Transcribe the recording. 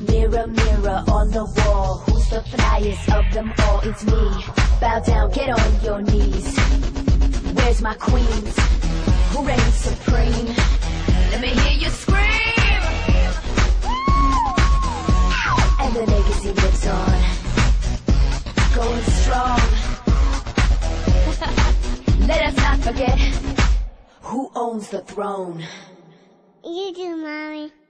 Mirror, mirror on the wall, who's the flyest of them all? It's me. Bow down, get on your knees. Where's my queens? Who reigns supreme? Let me hear you scream. And the legacy lives on, going strong. Let us not forget who owns the throne. You do, Mommy.